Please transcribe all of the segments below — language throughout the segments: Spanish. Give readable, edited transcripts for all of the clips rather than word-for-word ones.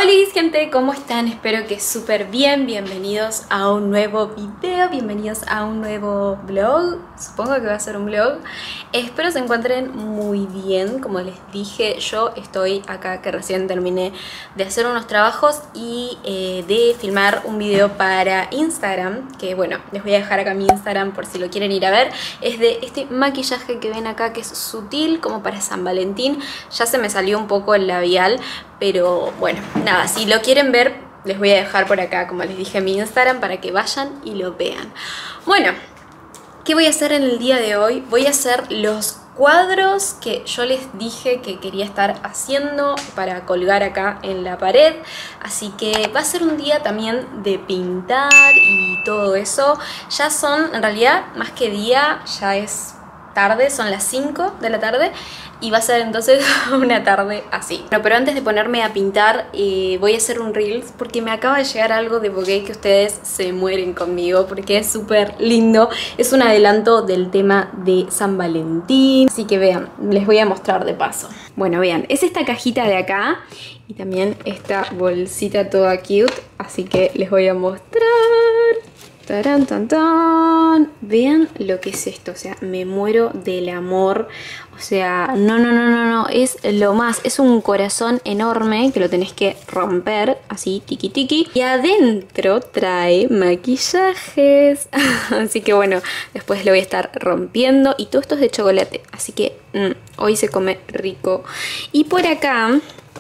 Hola gente, ¿cómo están? Espero que súper bien. Bienvenidos a un nuevo video, bienvenidos a un nuevo vlog. Supongo que va a ser un vlog. Espero se encuentren muy bien. Como les dije, yo estoy acá que recién terminé de hacer unos trabajos y de filmar un video para Instagram. Que bueno, les voy a dejar acá mi Instagram por si lo quieren ir a ver. Es de este maquillaje que ven acá, que es sutil, como para San Valentín. Ya se me salió un poco el labial, pero bueno, nada, si lo quieren ver, les voy a dejar por acá, como les dije, mi Instagram para que vayan y lo vean. Bueno, ¿qué voy a hacer en el día de hoy? Voy a hacer los cuadros que yo les dije que quería estar haciendo para colgar acá en la pared. Así que va a ser un día también de pintar y todo eso. Ya son, en realidad, más que día, ya es tarde, son las 5 de la tarde y va a ser entonces una tarde así. Bueno, pero antes de ponerme a pintar voy a hacer un reels porque me acaba de llegar algo de Vogue que ustedes se mueren conmigo porque es súper lindo. Es un adelanto del tema de San Valentín, así que vean, les voy a mostrar de paso. Bueno, vean, es esta cajita de acá y también esta bolsita toda cute, así que les voy a mostrar. Tarán, tan, tan. Vean lo que es esto, o sea, me muero del amor. O sea, no, es lo más. Es un corazón enorme que lo tenés que romper, así, tiki tiki. Y adentro trae maquillajes. Así que bueno, después lo voy a estar rompiendo. Y todo esto es de chocolate, así que hoy se come rico. Y por acá,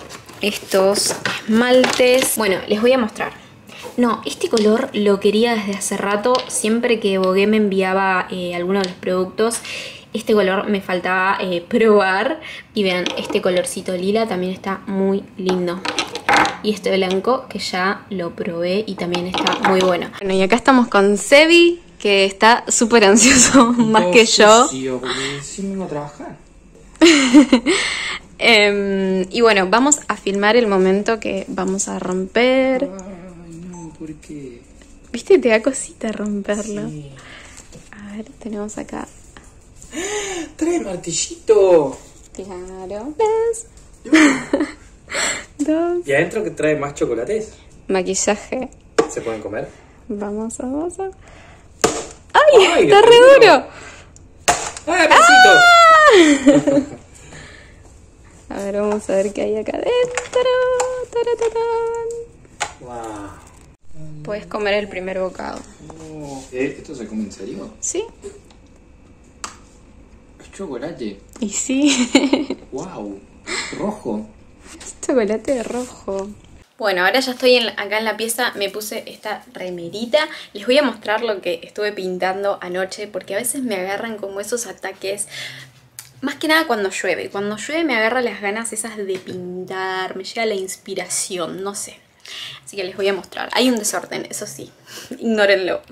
estos esmaltes. Bueno, les voy a mostrar. No, este color lo quería desde hace rato. Siempre que Vogue me enviaba alguno de los productos, este color me faltaba probar. Y vean, este colorcito lila también está muy lindo. Y este blanco que ya lo probé y también está muy bueno. Bueno, y acá estamos con Sebi, que está súper ansioso, más que yo. Sí, vengo a trabajar. Y bueno, vamos a filmar el momento que vamos a romper. ¿Por qué? ¿Viste? Te da cosita romperlo. Sí. A ver, tenemos acá. ¡Trae el martillito! Claro. Dos. ¿Y adentro que trae más chocolates? Maquillaje. ¿Se pueden comer? Vamos a... ¡Ay! ¡Ay, ¡Está re duro! ¡Ay, besito! A ver, vamos a ver qué hay acá adentro. Taratatán. ¡Wow! Puedes comer el primer bocado. Oh, ¿esto se come en serio? ¿Sí? Es chocolate. Y sí. ¡Wow! Rojo. Es chocolate rojo. Bueno, ahora ya estoy acá en la pieza, me puse esta remerita. Les voy a mostrar lo que estuve pintando anoche, porque a veces me agarran como esos ataques. Más que nada cuando llueve. Cuando llueve me agarran las ganas esas de pintar, me llega la inspiración, no sé. Así que les voy a mostrar. Hay un desorden, eso sí. Ignórenlo.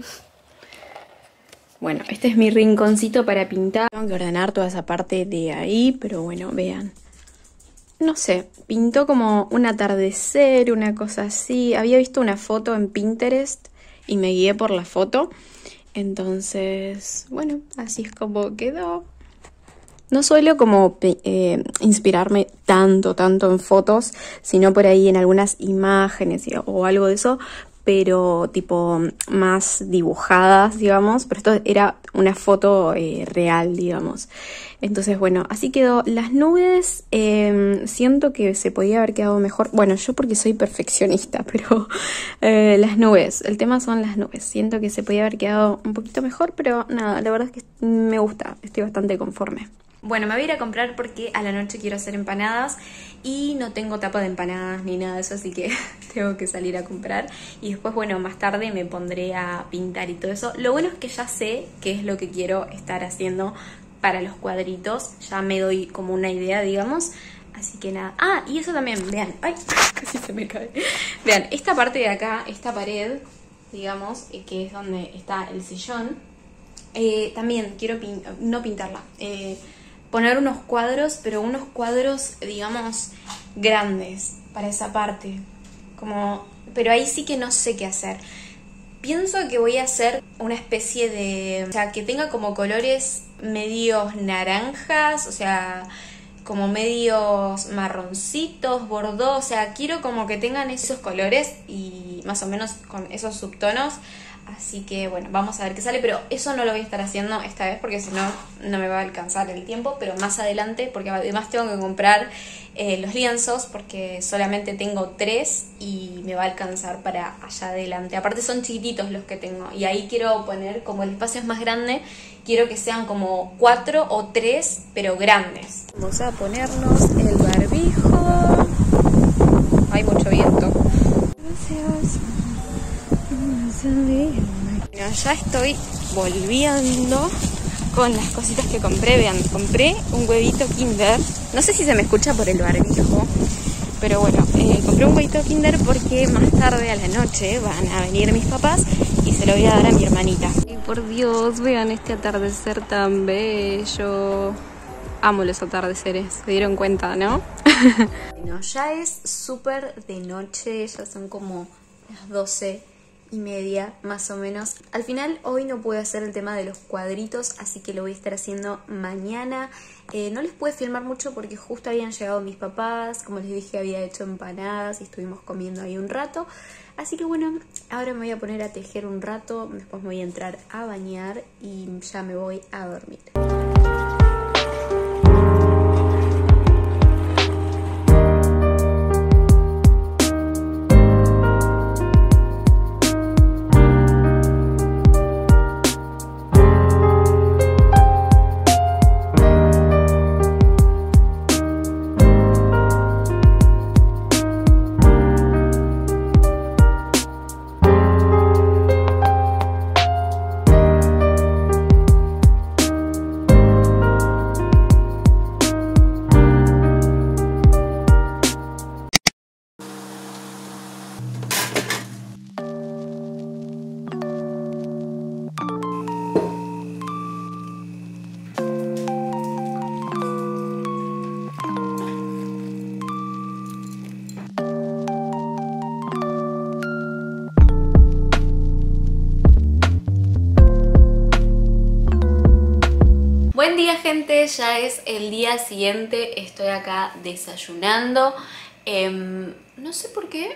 Bueno, este es mi rinconcito para pintar. Tengo que ordenar toda esa parte de ahí, pero bueno, vean. No sé, pintó como un atardecer, una cosa así. Había visto una foto en Pinterest y me guié por la foto. Entonces, bueno, así es como quedó. No suelo como inspirarme tanto en fotos, sino por ahí en algunas imágenes o algo de eso, pero tipo más dibujadas, digamos. Pero esto era una foto real, digamos. Entonces, bueno, así quedó. Las nubes, siento que se podía haber quedado mejor. Bueno, yo porque soy perfeccionista, pero las nubes, el tema son las nubes. Siento que se podía haber quedado un poquito mejor, pero nada, la verdad es que me gusta, estoy bastante conforme. Bueno, me voy a ir a comprar porque a la noche quiero hacer empanadas y no tengo tapa de empanadas ni nada de eso, así que tengo que salir a comprar. Y después, bueno, más tarde me pondré a pintar y todo eso. Lo bueno es que ya sé qué es lo que quiero estar haciendo para los cuadritos. Ya me doy como una idea, digamos. Así que nada. Ah, y eso también, vean. Ay, casi se me cae. Vean, esta parte de acá, esta pared, digamos, que es donde está el sillón. También quiero no pintarla. Poner unos cuadros, pero unos cuadros, digamos, grandes para esa parte. Pero ahí sí que no sé qué hacer. Pienso que voy a hacer una especie de... O sea, que tenga como colores medios naranjas, o sea, como medios marroncitos, bordó, o sea, quiero como que tengan esos colores y más o menos con esos subtonos. Así que bueno, vamos a ver qué sale, pero eso no lo voy a estar haciendo esta vez porque si no, no me va a alcanzar el tiempo, pero más adelante, porque además tengo que comprar los lienzos porque solamente tengo 3 y me va a alcanzar para allá adelante. Aparte son chiquititos los que tengo y ahí quiero poner, como el espacio es más grande, quiero que sean como 4 o 3, pero grandes. Vamos a ponernos el barbijo. Hay mucho viento. Gracias. Bueno, ya estoy volviendo con las cositas que compré. Vean, compré un huevito Kinder. No sé si se me escucha por el barbijo, pero bueno, compré un huevito Kinder porque más tarde a la noche van a venir mis papás y se lo voy a dar a mi hermanita. Y por Dios, vean este atardecer tan bello. Amo los atardeceres, se dieron cuenta, ¿no? Bueno, ya es súper de noche, ya son como las 12:30 más o menos. Al final hoy no pude hacer el tema de los cuadritos, así que lo voy a estar haciendo mañana. No les pude filmar mucho porque justo habían llegado mis papás. Como les dije, había hecho empanadas y estuvimos comiendo ahí un rato. Así que bueno, ahora me voy a poner a tejer un rato, después me voy a entrar a bañar y ya me voy a dormir. Buen día, gente, ya es el día siguiente, estoy acá desayunando. No sé por qué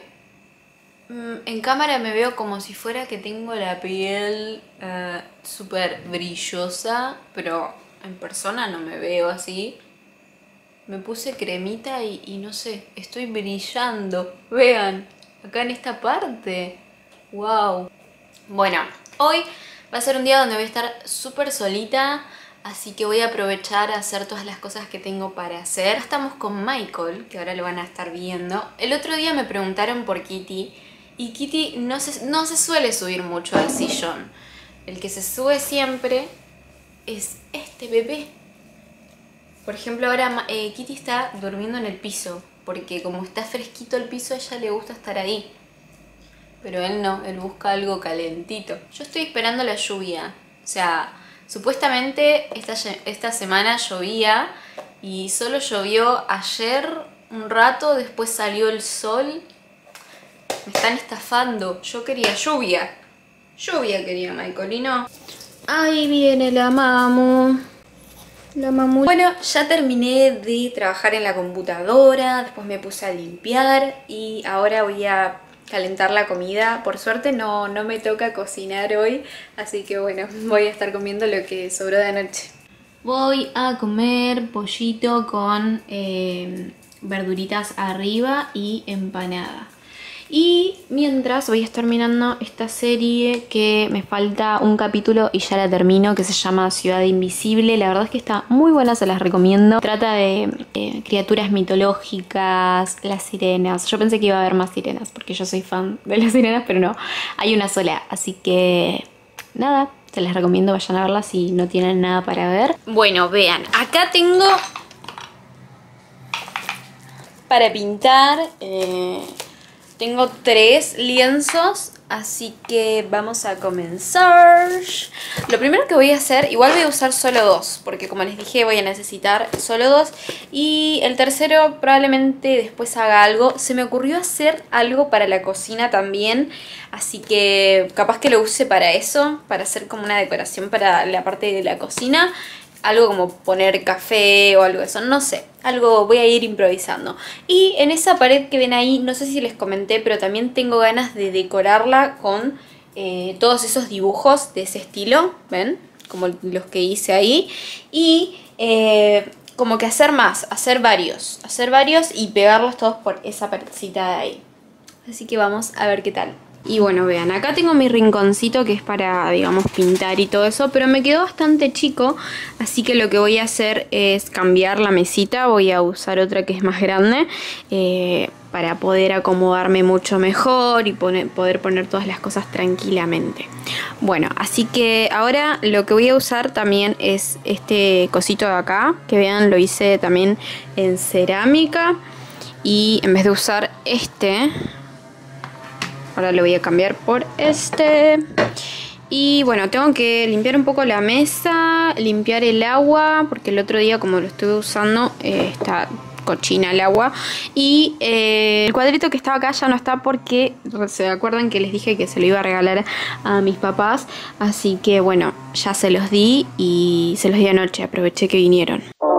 en cámara me veo como si fuera que tengo la piel súper brillosa, pero en persona no me veo así. Me puse cremita y no sé, estoy brillando. Vean, acá en esta parte. ¡Wow! Bueno, hoy va a ser un día donde voy a estar súper solita. Así que voy a aprovechar a hacer todas las cosas que tengo para hacer. Estamos con Michael, que ahora lo van a estar viendo. El otro día me preguntaron por Kitty. Y Kitty no se suele subir mucho al sillón. El que se sube siempre es este bebé. Por ejemplo, ahora Kitty está durmiendo en el piso. Porque como está fresquito el piso, a ella le gusta estar ahí. Pero él no, él busca algo calentito. Yo estoy esperando la lluvia. O sea, supuestamente esta semana llovía y solo llovió ayer un rato, después salió el sol. Me están estafando. Yo quería lluvia. Lluvia quería Michael y no. Ahí viene la mamu. La mamu. Bueno, ya terminé de trabajar en la computadora, después me puse a limpiar y ahora voy a calentar la comida. Por suerte no me toca cocinar hoy, así que bueno, voy a estar comiendo lo que sobró de anoche. Voy a comer pollito con verduritas arriba y empanada. Y mientras voy a estar mirando esta serie que me falta un capítulo y ya la termino, que se llama Ciudad Invisible. La verdad es que está muy buena, se las recomiendo. Trata de criaturas mitológicas, las sirenas. Yo pensé que iba a haber más sirenas porque yo soy fan de las sirenas, pero no, hay una sola. Así que nada, se las recomiendo, vayan a verla si no tienen nada para ver. Bueno, vean, acá tengo para pintar. Tengo 3 lienzos, así que vamos a comenzar. Lo primero que voy a hacer, igual voy a usar solo 2, porque como les dije voy a necesitar solo 2. Y el tercero probablemente después haga algo. Se me ocurrió hacer algo para la cocina también, así que capaz que lo use para eso, para hacer como una decoración para la parte de la cocina. Algo como poner café o algo de eso, no sé. algo voy a ir improvisando. Y en esa pared que ven ahí, no sé si les comenté, pero también tengo ganas de decorarla con todos esos dibujos de ese estilo, ¿ven? Como los que hice ahí. Y como que hacer más, hacer varios y pegarlos todos por esa paredcita de ahí. Así que vamos a ver qué tal. Y bueno, vean, acá tengo mi rinconcito que es para, digamos, pintar y todo eso, pero me quedó bastante chico, así que lo que voy a hacer es cambiar la mesita. Voy a usar otra que es más grande para poder acomodarme mucho mejor y poder poner todas las cosas tranquilamente. Bueno, así que ahora lo que voy a usar también es este cosito de acá, que vean, lo hice también en cerámica, y en vez de usar este, ahora lo voy a cambiar por este. Y bueno, tengo que limpiar un poco la mesa, limpiar el agua, porque el otro día, como lo estuve usando, está cochina el agua. Y el cuadrito que estaba acá ya no está, porque se acuerdan que les dije que se lo iba a regalar a mis papás. Así que bueno, ya se los di, y se los di anoche, aproveché que vinieron.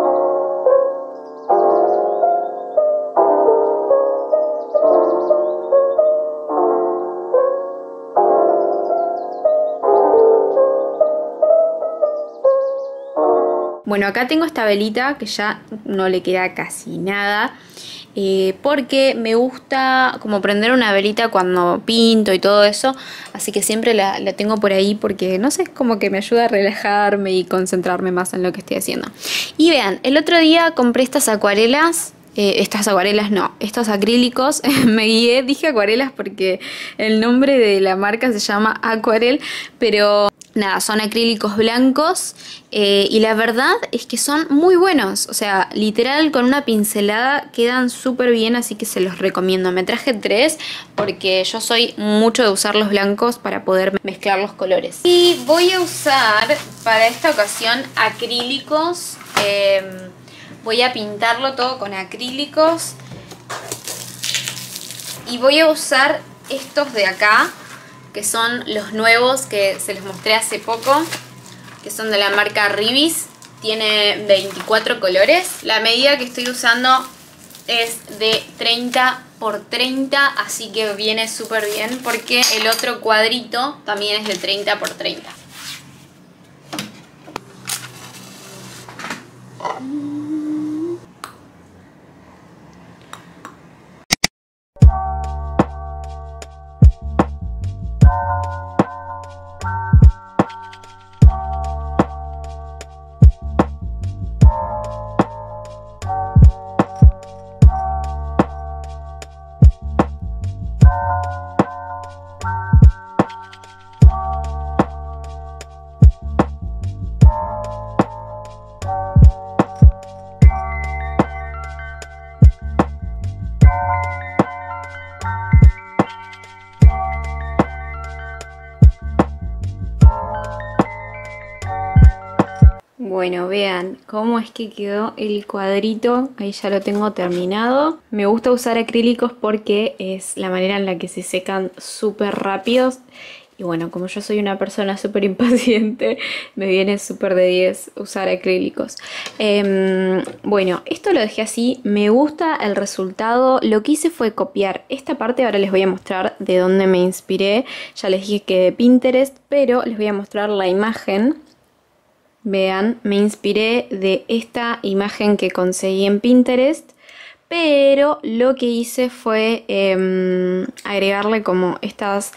Bueno, acá tengo esta velita que ya no le queda casi nada, porque me gusta como prender una velita cuando pinto y todo eso, así que siempre la tengo por ahí porque, no sé, como que me ayuda a relajarme y concentrarme más en lo que estoy haciendo. Y vean, el otro día compré estas acuarelas. Estos acrílicos. Me guié, dije acuarelas porque el nombre de la marca se llama Aquarel, pero nada, son acrílicos blancos, y la verdad es que son muy buenos. O sea, literal, con una pincelada quedan súper bien, así que se los recomiendo. Me traje 3 porque yo soy mucho de usar los blancos para poder mezclar los colores. Y voy a usar para esta ocasión acrílicos. Voy a pintarlo todo con acrílicos. Y voy a usar estos de acá, que son los nuevos que se les mostré hace poco, que son de la marca Ribis. Tiene 24 colores. La medida que estoy usando es de 30 por 30, así que viene súper bien, porque el otro cuadrito también es de 30 por 30. Bueno, vean cómo es que quedó el cuadrito. Ahí ya lo tengo terminado. Me gusta usar acrílicos porque es la manera en la que se secan súper rápidos. Y bueno, como yo soy una persona súper impaciente, me viene súper de 10 usar acrílicos. Bueno, esto lo dejé así. Me gusta el resultado. Lo que hice fue copiar esta parte. Ahora les voy a mostrar de dónde me inspiré. Ya les dije que de Pinterest, pero les voy a mostrar la imagen. Vean, me inspiré de esta imagen que conseguí en Pinterest, pero lo que hice fue agregarle como estas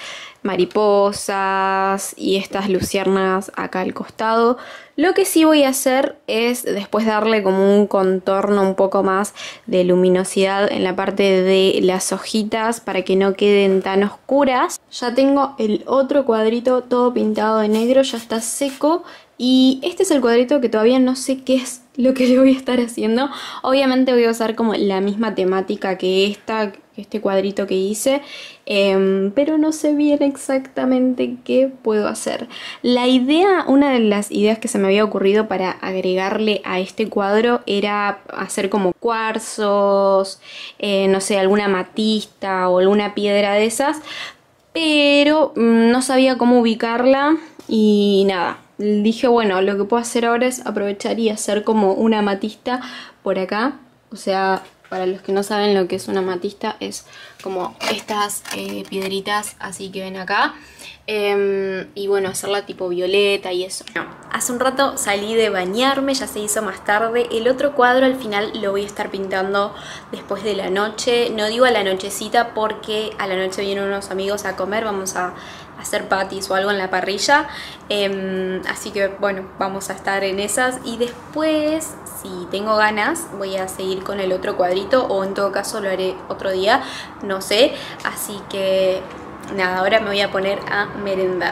mariposas y estas luciérnagas acá al costado. Lo que sí voy a hacer es después darle como un contorno un poco más de luminosidad en la parte de las hojitas para que no queden tan oscuras. Ya tengo el otro cuadrito todo pintado de negro, ya está seco. Y este es el cuadrito que todavía no sé qué es lo que le voy a estar haciendo. Obviamente voy a usar como la misma temática que este cuadrito que hice, pero no sé bien exactamente qué puedo hacer. La idea, una de las ideas que se me había ocurrido para agregarle a este cuadro era hacer como cuarzos, no sé, alguna amatista o alguna piedra de esas, pero no sabía cómo ubicarla y nada. Dije, bueno, lo que puedo hacer ahora es aprovechar y hacer como una amatista por acá. O sea, para los que no saben lo que es una amatista, es como estas piedritas así que ven acá. Y bueno, hacerla tipo violeta y eso. No, hace un rato salí de bañarme, ya se hizo más tarde. El otro cuadro al final lo voy a estar pintando después de la noche. No digo a la nochecita porque a la noche vienen unos amigos a comer. Vamos a hacer patis o algo en la parrilla. Así que bueno, vamos a estar en esas. Y después, si tengo ganas, voy a seguir con el otro cuadrito. O en todo caso lo haré otro día, no sé. Así que nada, ahora me voy a poner a merendar.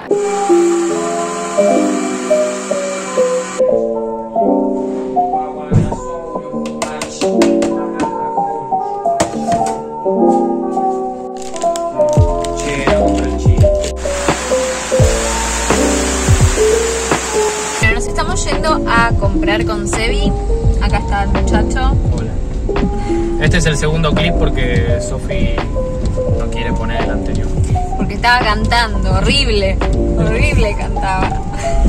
Nos estamos yendo a comprar con Sebi. Acá está el muchacho. Hola. Este es el segundo clip porque Sofi no quiere poner el anterior. Porque estaba cantando, horrible, horrible cantaba.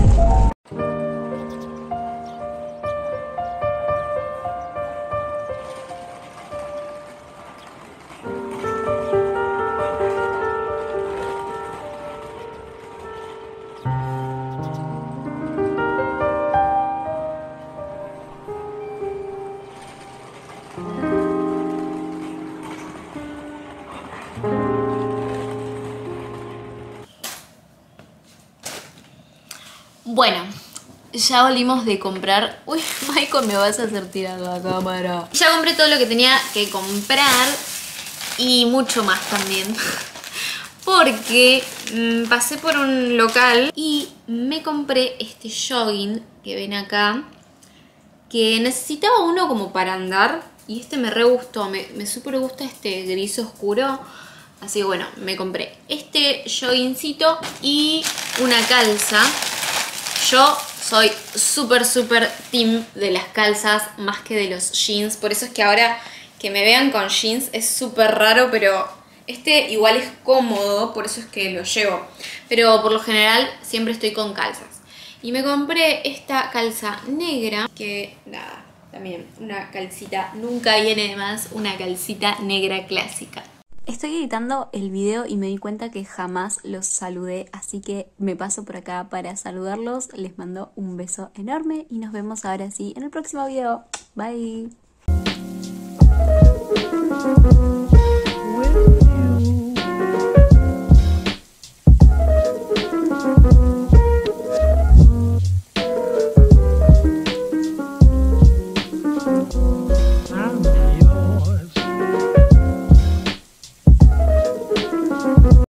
Bueno, ya volvimos de comprar. Uy, Michael, me vas a hacer tirar la cámara. Ya compré todo lo que tenía que comprar y mucho más también. Porque pasé por un local y me compré este jogging que ven acá. Que necesitaba uno como para andar y este me re gustó. Me súper gusta este gris oscuro. Así que bueno, me compré este joggingcito y una calza. Yo soy súper team de las calzas más que de los jeans. Por eso es que ahora que me vean con jeans es súper raro, pero este igual es cómodo, por eso es que lo llevo. Pero por lo general siempre estoy con calzas. Y me compré esta calza negra, que nada, también una calcita, nunca viene de más una calcita negra clásica. Estoy editando el video y me di cuenta que jamás los saludé, así que me paso por acá para saludarlos. Les mando un beso enorme y nos vemos ahora sí en el próximo video. Bye.